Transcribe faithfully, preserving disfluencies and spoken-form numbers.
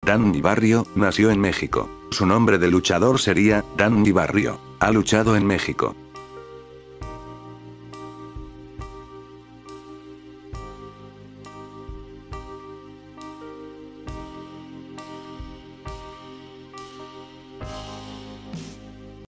Danny Barrio, nació en México. Su nombre de luchador sería, Danny Barrio. Ha luchado en México,